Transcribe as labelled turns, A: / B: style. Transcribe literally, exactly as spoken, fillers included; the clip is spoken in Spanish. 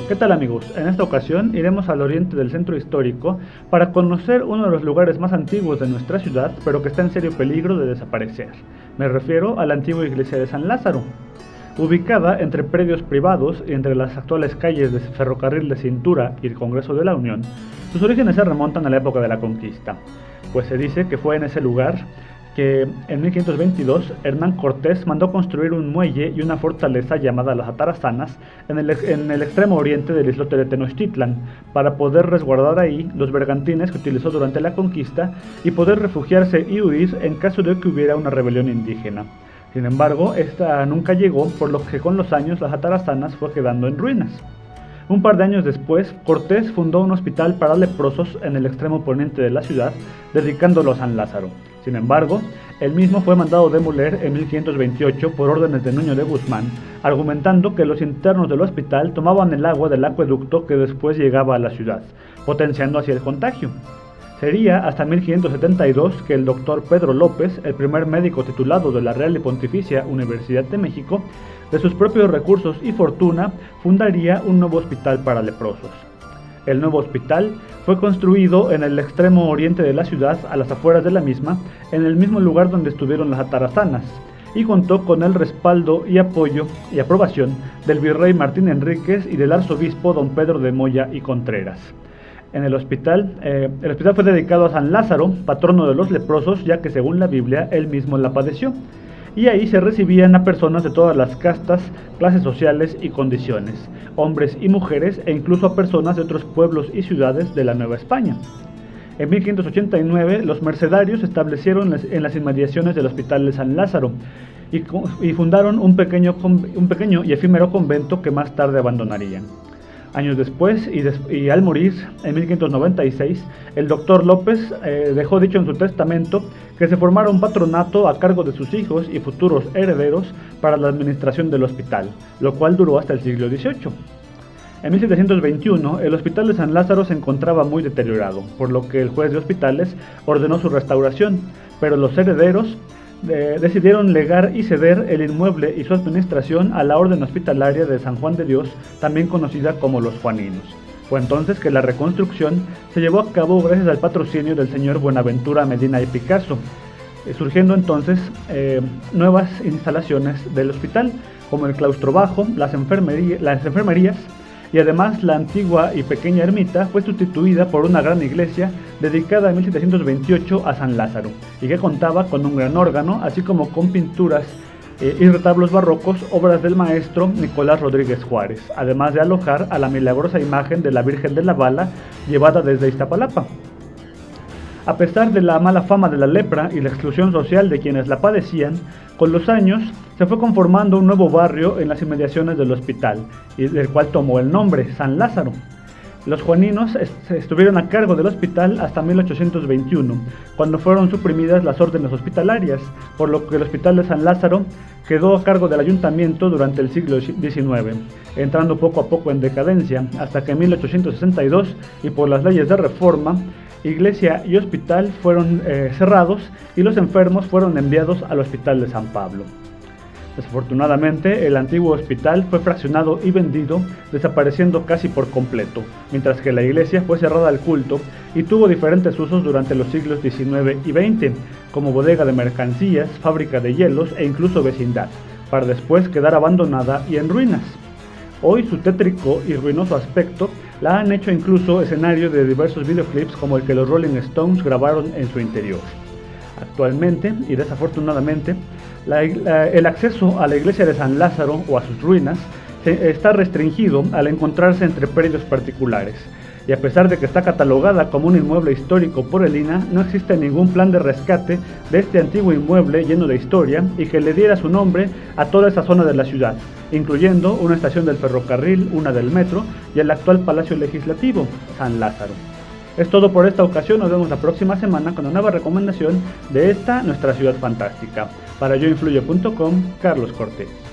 A: ¿Qué tal amigos? En esta ocasión iremos al oriente del centro histórico para conocer uno de los lugares más antiguos de nuestra ciudad, pero que está en serio peligro de desaparecer. Me refiero a la antigua iglesia de San Lázaro. Ubicada entre predios privados y entre las actuales calles de Ferrocarril de Cintura y el Congreso de la Unión, sus orígenes se remontan a la época de la conquista, pues se dice que fue en ese lugar que en mil quinientos veintidós Hernán Cortés mandó construir un muelle y una fortaleza llamada Las Atarazanas en el, en el extremo oriente del islote de Tenochtitlan, para poder resguardar ahí los bergantines que utilizó durante la conquista y poder refugiarse y huir en caso de que hubiera una rebelión indígena. Sin embargo, esta nunca llegó, por lo que con los años Las Atarazanas fue quedando en ruinas. Un par de años después, Cortés fundó un hospital para leprosos en el extremo poniente de la ciudad, dedicándolo a San Lázaro. Sin embargo, el mismo fue mandado demoler en mil quinientos veintiocho por órdenes de Nuño de Guzmán, argumentando que los internos del hospital tomaban el agua del acueducto que después llegaba a la ciudad, potenciando así el contagio. Sería hasta mil quinientos setenta y dos que el doctor Pedro López, el primer médico titulado de la Real y Pontificia Universidad de México, de sus propios recursos y fortuna, fundaría un nuevo hospital para leprosos. El nuevo hospital fue construido en el extremo oriente de la ciudad, a las afueras de la misma, en el mismo lugar donde estuvieron las atarazanas, y contó con el respaldo y apoyo y aprobación del virrey Martín Enríquez y del arzobispo don Pedro de Moya y Contreras. En el hospital, eh, el hospital fue dedicado a San Lázaro, patrono de los leprosos, ya que según la Biblia, él mismo la padeció. Y ahí se recibían a personas de todas las castas, clases sociales y condiciones, hombres y mujeres, e incluso a personas de otros pueblos y ciudades de la Nueva España. En mil quinientos ochenta y nueve, los mercedarios se establecieron en las inmediaciones del Hospital de San Lázaro y, y fundaron un pequeño, un pequeño y efímero convento que más tarde abandonarían. Años después, y, des y al morir, en mil quinientos noventa y seis, el doctor López eh, dejó dicho en su testamento que se formara un patronato a cargo de sus hijos y futuros herederos para la administración del hospital, lo cual duró hasta el siglo dieciocho. En mil setecientos veintiuno, el hospital de San Lázaro se encontraba muy deteriorado, por lo que el juez de hospitales ordenó su restauración, pero los herederos Eh, decidieron legar y ceder el inmueble y su administración a la Orden Hospitalaria de San Juan de Dios, también conocida como los Juaninos. Fue entonces que la reconstrucción se llevó a cabo gracias al patrocinio del señor Buenaventura Medina y Picasso, eh, surgiendo entonces eh, nuevas instalaciones del hospital, como el claustro bajo, las, enfermería, las enfermerías, y además la antigua y pequeña ermita fue sustituida por una gran iglesia dedicada en mil setecientos veintiocho a San Lázaro, y que contaba con un gran órgano, así como con pinturas eh, y retablos barrocos, obras del maestro Nicolás Rodríguez Juárez, además de alojar a la milagrosa imagen de la Virgen de la Bala, llevada desde Iztapalapa. A pesar de la mala fama de la lepra y la exclusión social de quienes la padecían, con los años se fue conformando un nuevo barrio en las inmediaciones del hospital, y del cual tomó el nombre, San Lázaro. Los juaninos est estuvieron a cargo del hospital hasta mil ochocientos veintiuno, cuando fueron suprimidas las órdenes hospitalarias, por lo que el hospital de San Lázaro quedó a cargo del ayuntamiento durante el siglo diecinueve, entrando poco a poco en decadencia, hasta que en mil ochocientos sesenta y dos, y por las leyes de reforma, iglesia y hospital fueron eh, cerrados y los enfermos fueron enviados al Hospital de San Pablo. Desafortunadamente, el antiguo hospital fue fraccionado y vendido, desapareciendo casi por completo, mientras que la iglesia fue cerrada al culto y tuvo diferentes usos durante los siglos diecinueve y veinte, como bodega de mercancías, fábrica de hielos e incluso vecindad, para después quedar abandonada y en ruinas. Hoy su tétrico y ruinoso aspecto la han hecho incluso escenario de diversos videoclips como el que los Rolling Stones grabaron en su interior. Actualmente, y desafortunadamente, la, la, el acceso a la iglesia de San Lázaro o a sus ruinas se, está restringido al encontrarse entre predios particulares, y a pesar de que está catalogada como un inmueble histórico por el I N A, no existe ningún plan de rescate de este antiguo inmueble lleno de historia y que le diera su nombre a toda esa zona de la ciudad, incluyendo una estación del ferrocarril, una del metro y el actual Palacio Legislativo, San Lázaro. Es todo por esta ocasión, nos vemos la próxima semana con una nueva recomendación de esta, nuestra ciudad fantástica. Para yo influyo punto com, Carlos Cortés.